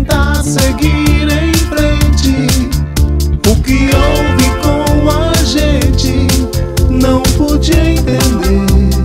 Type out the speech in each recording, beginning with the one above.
tentar seguir em frente. O que houve com a gente não pude entender.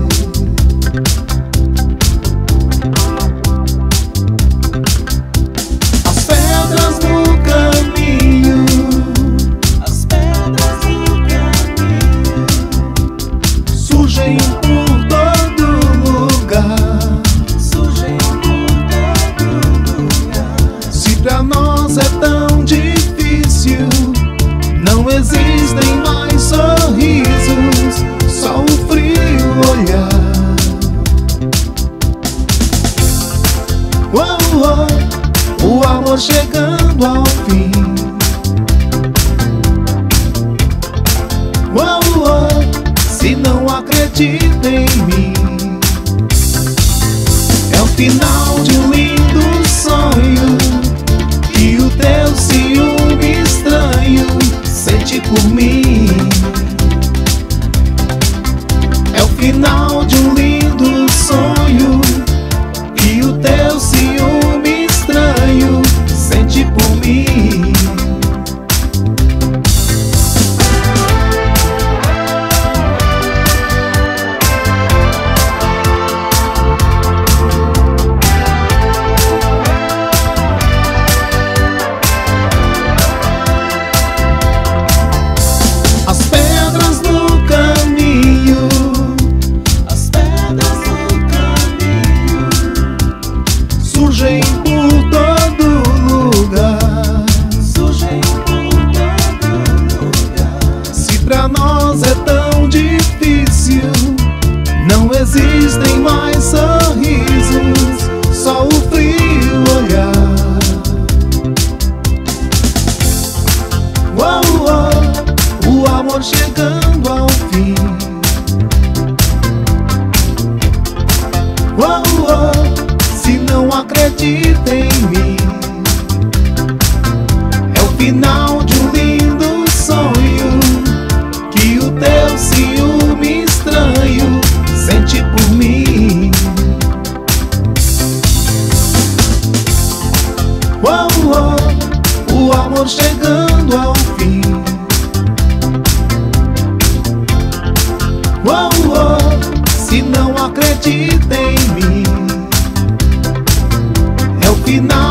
As pedras no caminho, as pedras no caminho surgem por todo lugar, surgem por todo lugar. Se pra nós é tão difícil, não existem mais sorrisos, só o frio olhar. Oh, oh, o amor chegando ao fim. Oh, oh, se não acredita em mim, é o final de um lindo sonho que o teu ciúme estranho sente por mim. É o final de um lindo sonho que o teu ciúme estranho sente por mim. As pedras no caminho, as pedras no caminho surgem por todo lugar, surgem por todo lugar. Se pra nós é tão difícil, não existem mais sorrisos, só o frio olhar. Oh, oh, o amor chegando ao fim. Oh, oh, se não acredita em mim, é o final de um lindo sonho que o teu ciúme estranho sente por mim. Oh, oh, o amor chegando ao fim. Oh, oh, se não acredita em mim, é o final